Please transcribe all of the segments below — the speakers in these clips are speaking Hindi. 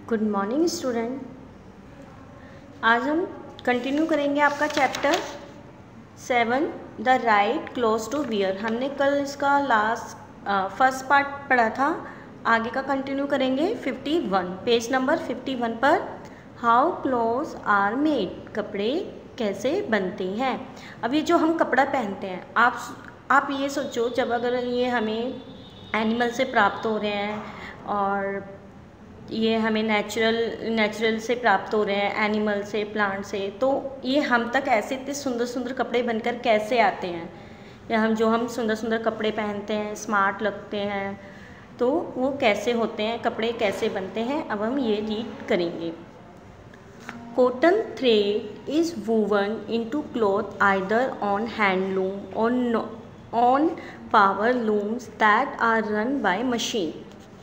Good morning student. आज हम कंटिन्यू करेंगे आपका chapter 7 the right clothes to wear. हमने कल इसका फर्स्ट पार्ट पढ़ा था, आगे का कंटिन्यू करेंगे 51 पेज नंबर 51 पर। हाउ क्लोथ्स आर मेड, कपड़े कैसे बनते हैं। अब ये जो हम कपड़ा पहनते हैं, आप ये सोचो, जब अगर ये हमें एनिमल से प्राप्त हो रहे हैं और ये हमें नेचुरल से प्राप्त हो रहे हैं, एनिमल से, प्लांट से, तो ये हम तक ऐसे इतने सुंदर सुंदर कपड़े बनकर कैसे आते हैं, या हम सुंदर सुंदर कपड़े पहनते हैं, स्मार्ट लगते हैं, तो वो कैसे होते हैं, कपड़े कैसे बनते हैं, अब हम ये रीड करेंगे। Cotton thread is woven into cloth either on handloom और on power looms that are run by machine.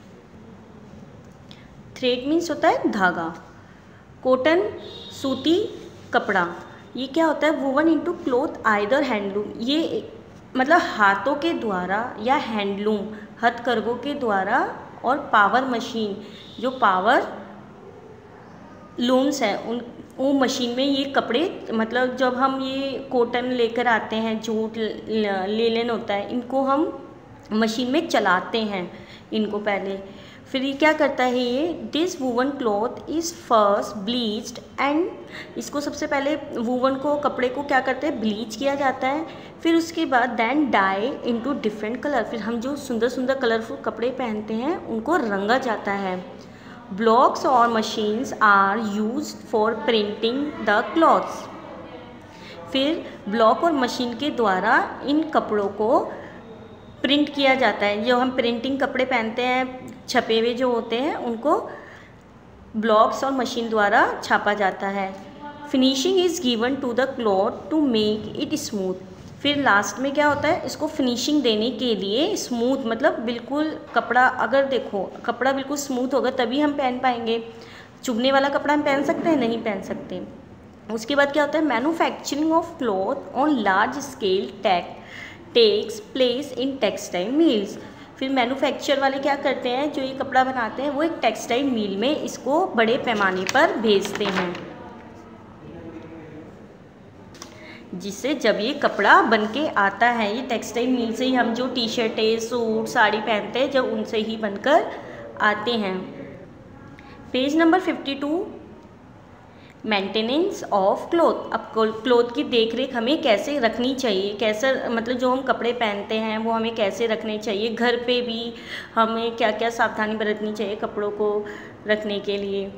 Thread means होता है धागा, कॉटन सूती कपड़ा, ये क्या होता है, woven into cloth either handloom, ये मतलब हाथों के द्वारा या हैंडलूम हथकरघों के द्वारा, और पावर मशीन, जो पावर लूम्स है वो मशीन में ये कपड़े, मतलब जब हम ये कॉटन लेकर आते हैं, जूट लेलन होता है, इनको हम मशीन में चलाते हैं इनको पहले, फिर ये क्या करता है, ये this woven cloth is first bleached and, इसको सबसे पहले वूवन को, कपड़े को क्या करते हैं, ब्लीच किया जाता है, फिर उसके बाद then dye into different colour, फिर हम जो सुंदर सुंदर कलरफुल कपड़े पहनते हैं उनको रंगा जाता है। ब्लॉक्स और machines are used for printing the clothes, फिर ब्लॉक और मशीन के द्वारा इन कपड़ों को प्रिंट किया जाता है। जो हम प्रिंटिंग कपड़े पहनते हैं, छपे हुए जो होते हैं, उनको ब्लॉक्स और मशीन द्वारा छापा जाता है। Finishing is given to the cloth to make it smooth, फिर लास्ट में क्या होता है, इसको फिनिशिंग देने के लिए स्मूथ, मतलब बिल्कुल कपड़ा, अगर देखो कपड़ा बिल्कुल स्मूथ होगा तभी हम पहन पाएंगे, चुभने वाला कपड़ा हम पहन सकते हैं, नहीं पहन सकते। उसके बाद क्या होता है, manufacturing of cloth on large scale takes place in textile mills, फिर मैन्युफैक्चर वाले क्या करते हैं, जो ये कपड़ा बनाते हैं वो एक टेक्सटाइल मिल में इसको बड़े पैमाने पर भेजते हैं, जिससे जब ये कपड़ा बन के आता है, ये टेक्सटाइल मिल से ही हम जो टी शर्टें, सूट, साड़ी पहनते हैं, जब उनसे ही बनकर आते हैं। Page number 52 maintenance of cloth. अब क्लॉथ की देख रेख हमें कैसे रखनी चाहिए, कैसे, मतलब जो हम कपड़े पहनते हैं वो हमें कैसे रखने चाहिए, घर पे भी हमें क्या क्या सावधानी बरतनी चाहिए कपड़ों को रखने के लिए।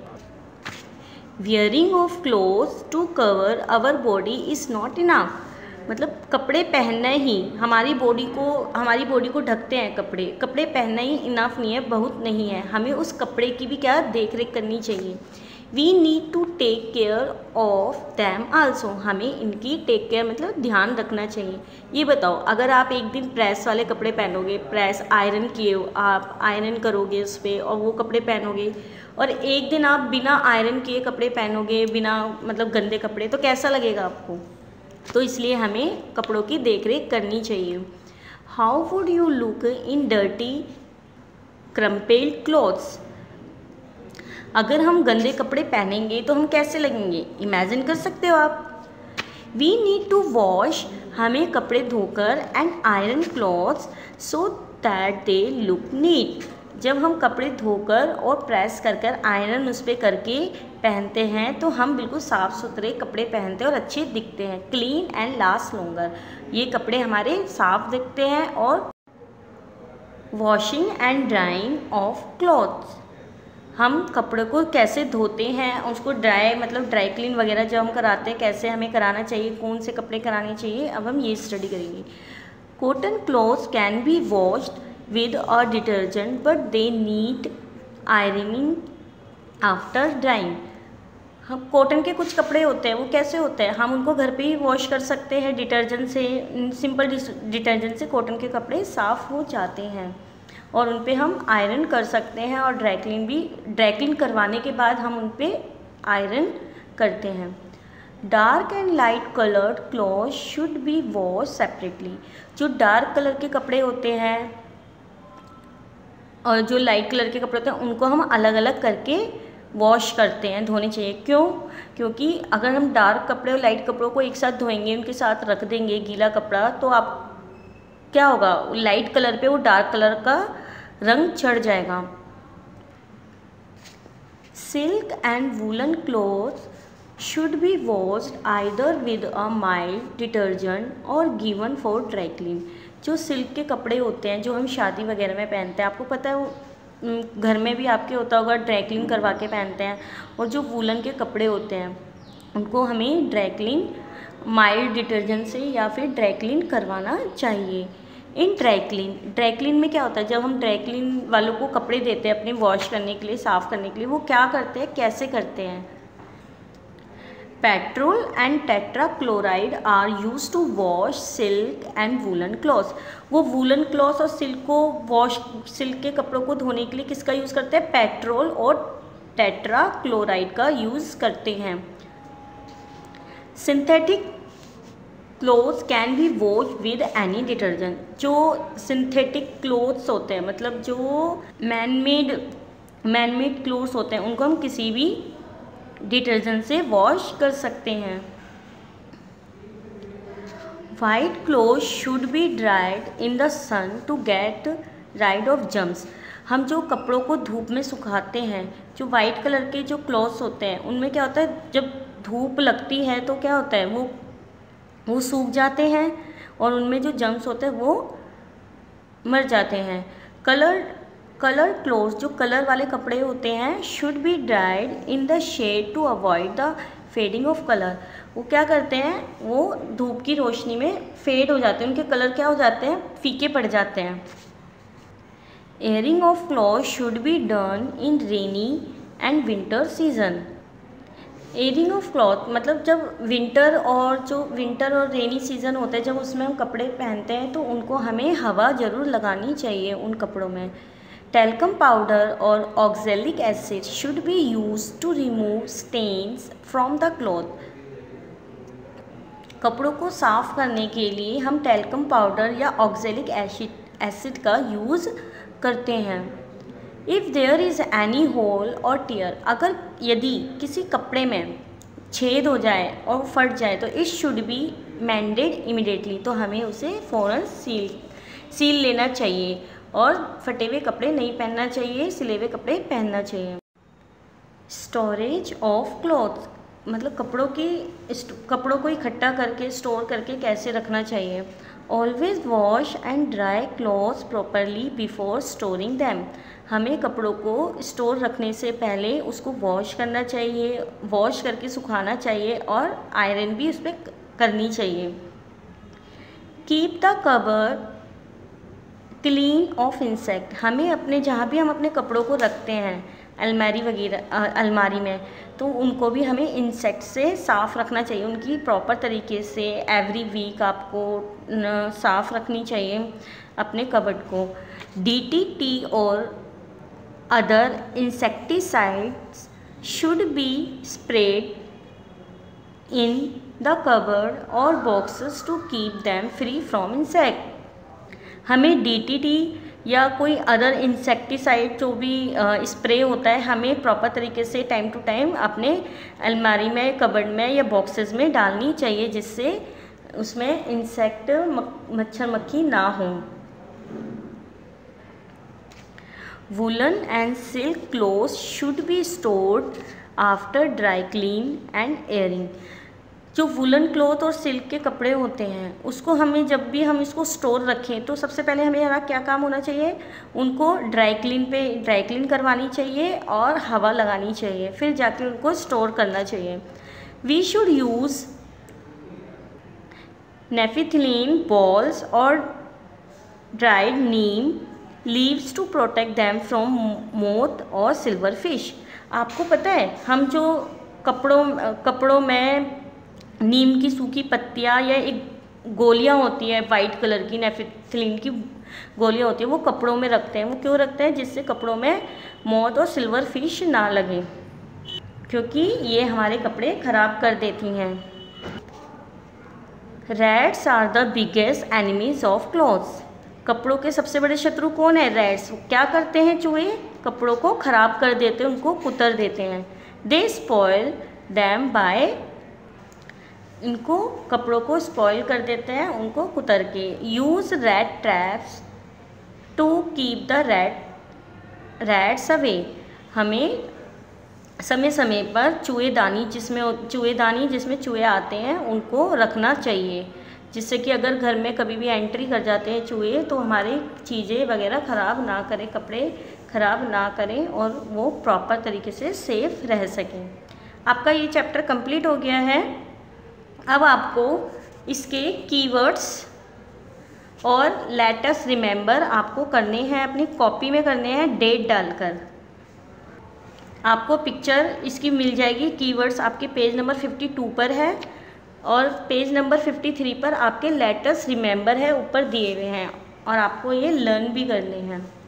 Wearing of clothes to cover our body is not enough, मतलब कपड़े पहनना ही हमारी बॉडी को ढकते हैं, कपड़े पहनना ही इनफ नहीं है, बहुत नहीं है, हमें उस कपड़े की भी क्या देख रेख करनी चाहिए। We need to take care of them also, हमें इनकी टेक केयर मतलब ध्यान रखना चाहिए। ये बताओ, अगर आप एक दिन प्रेस वाले कपड़े पहनोगे, प्रेस आयरन किए हो, आप आयरन करोगे उस पर और वो कपड़े पहनोगे, और एक दिन आप बिना आयरन किए कपड़े पहनोगे, बिना मतलब गंदे कपड़े, तो कैसा लगेगा आपको। तो इसलिए हमें कपड़ों की देख रेख करनी चाहिए। How would you look in dirty crumpled clothes, अगर हम गंदे कपड़े पहनेंगे तो हम कैसे लगेंगे, इमेजिन कर सकते हो आप। वी नीड टू वॉश, हमें कपड़े धोकर and iron clothes so that they look neat, जब हम कपड़े धोकर और प्रेस कर आयरन उस पर करके पहनते हैं तो हम बिल्कुल साफ़ सुथरे कपड़े पहनते हैं और अच्छे दिखते हैं। क्लीन एंड लास्ट लॉन्गर, ये कपड़े हमारे साफ दिखते हैं। और washing and drying of clothes, हम कपड़े को कैसे धोते हैं, उसको ड्राई क्लीन वगैरह जब हम कराते हैं, कैसे हमें कराना चाहिए, कौन से कपड़े कराने चाहिए, अब हम ये स्टडी करेंगे। Cotton clothes can be washed with a detergent but they need ironing after drying, हम कॉटन के कुछ कपड़े होते हैं वो कैसे होते हैं, हम उनको घर पे ही वॉश कर सकते हैं डिटर्जेंट से, सिंपल डिटर्जेंट से कॉटन के कपड़े साफ़ हो जाते हैं, और उन पे हम आयरन कर सकते हैं, और ड्राई क्लीन करवाने के बाद हम उन पे आयरन करते हैं। Dark and light coloured cloth should be wash separately, जो डार्क कलर के कपड़े होते हैं और जो लाइट कलर के कपड़े होते हैं उनको हम अलग अलग करके वॉश करते हैं, धोने चाहिए। क्यों? क्योंकि अगर हम डार्क कपड़े और लाइट कपड़ों को एक साथ धोएंगे, उनके साथ रख देंगे गीला कपड़ा, तो आप क्या होगा, लाइट कलर पे वो डार्क कलर का रंग चढ़ जाएगा। Silk and woollen clothes should be washed either with a mild detergent or given for dry clean। जो सिल्क के कपड़े होते हैं जो हम शादी वगैरह में पहनते हैं, आपको पता है वो घर में भी आपके होता होगा, ड्राई क्लीन करवा के पहनते हैं। और जो वूलन के कपड़े होते हैं उनको हमें ड्राई क्लीन माइल्ड डिटर्जेंट से या फिर ड्राई क्लीन करवाना चाहिए। इन ड्राई क्लीन में क्या होता है, जब हम ड्राई क्लीन वालों को कपड़े देते हैं अपने वॉश करने के लिए, साफ़ करने के लिए, वो क्या करते हैं, कैसे करते हैं। Petrol and tetrachloride are use to wash silk and woollen clothes. वो वूलन क्लॉथ्स और सिल्क के कपड़ों को धोने के लिए किसका यूज़ करते हैं, पेट्रोल और टेट्राक्लोराइड का यूज़ करते हैं। Synthetic clothes can be wash with any detergent. जो सिंथेटिक क्लोथ्स होते हैं, मतलब जो मैनमेड क्लोथ्स होते हैं, उनको हम किसी भी डिटर्जेंट से वॉश कर सकते हैं। White cloth should be dried in the sun to get rid of germs. हम जो कपड़ों को धूप में सुखाते हैं, जो वाइट कलर के जो क्लॉथ्स होते हैं, उनमें क्या होता है, जब धूप लगती है तो क्या होता है, वो सूख जाते हैं और उनमें जो जम्स होते हैं वो मर जाते हैं। कलर क्लोथ्स, जो कलर वाले कपड़े होते हैं, should be dried in the shade to avoid the fading of colour. वो क्या करते हैं, वो धूप की रोशनी में फेड हो जाते हैं, उनके कलर क्या हो जाते हैं, फीके पड़ जाते हैं। Airing of cloth should be done in rainy and winter season. Airing of cloth मतलब जब विंटर और रेनी सीज़न होता है, जब उसमें हम कपड़े पहनते हैं तो उनको हमें हवा ज़रूर लगानी चाहिए उन कपड़ों में। टेल्कम पाउडर और oxalic acid should be use to remove stains from the cloth. कपड़ों को साफ़ करने के लिए हम टेल्कम पाउडर या ऑक्जेलिक एसिड का यूज़ करते हैं। If there is any hole और टीयर, अगर यदि किसी कपड़े में छेद हो जाए और फट जाए तो it should be mended immediately. तो हमें उसे फ़ौरन सील लेना चाहिए और फटे हुए कपड़े नहीं पहनना चाहिए, सिले हुए कपड़े पहनना चाहिए। स्टोरेज ऑफ क्लॉथ मतलब कपड़ों को इकट्ठा करके स्टोर करके कैसे रखना चाहिए। Always wash and dry clothes properly before storing them. हमें कपड़ों को स्टोर रखने से पहले उसको वॉश करना चाहिए, वॉश करके सुखाना चाहिए और आयरन भी उस पर करनी चाहिए। Keep the cover clean of insect. हमें अपने जहाँ भी हम अपने कपड़ों को रखते हैं अलमारी में, तो उनको भी हमें इंसेक्ट से साफ़ रखना चाहिए, उनकी प्रॉपर तरीके से एवरी वीक आपको साफ़ रखनी चाहिए अपने कबर्ड को। DDT और other insecticides should be spread in the cupboard और boxes to keep them free from insect. हमें DDT या कोई अदर इंसेक्टिसाइड जो भी स्प्रे होता है, हमें प्रॉपर तरीके से टाइम टू टाइम अपने अलमारी में, कबर्ड में या बॉक्सेस में डालनी चाहिए, जिससे उसमें इंसेक्ट मच्छर मक्खी ना हो। Woollen and silk clothes should be stored after dry clean and airing. जो वूलन क्लॉथ और सिल्क के कपड़े होते हैं उसको हमें जब भी हम इसको स्टोर रखें तो सबसे पहले हमें क्या काम होना चाहिए, उनको ड्राई क्लीन करवानी चाहिए और हवा लगानी चाहिए, फिर जाके उनको स्टोर करना चाहिए। We should use naphthalene balls और dried neem leaves to protect them from moth और सिल्वर फिश। आपको पता है, हम जो कपड़ों में नीम की सूखी पत्तियाँ या एक गोलियाँ होती है वाइट कलर की, नेफिथिलीन की गोलियाँ होती है, वो कपड़ों में रखते हैं। वो क्यों रखते हैं, जिससे कपड़ों में मोथ और सिल्वर फिश ना लगे, क्योंकि ये हमारे कपड़े ख़राब कर देती हैं। Rats are the biggest enemies of clothes. कपड़ों के सबसे बड़े शत्रु कौन है, रैट्स। क्या करते हैं चूहे, कपड़ों को ख़राब कर देते हैं, उनको कुतर देते हैं। दे स्पॉयल दैम बाय, इनको कपड़ों को स्पॉइल कर देते हैं उनको कुतर के। Use rat traps to keep the rats away, हमें समय समय पर चूहेदानी जिसमें चूहे आते हैं उनको रखना चाहिए, जिससे कि अगर घर में कभी भी एंट्री कर जाते हैं चूहे तो हमारी चीज़ें वगैरह ख़राब ना करें, कपड़े ख़राब ना करें और वो प्रॉपर तरीके से सेफ रह सकें। आपका ये चैप्टर कंप्लीट हो गया है। अब आपको इसके कीवर्ड्स और लेटस रिमेंबर आपको करने हैं, अपनी कॉपी में करने हैं डेट डालकर। आपको पिक्चर इसकी मिल जाएगी, कीवर्ड्स आपके पेज नंबर 52 पर है और पेज नंबर 53 पर आपके लेटस रिमेंबर है ऊपर दिए हुए हैं और आपको ये लर्न भी करने हैं।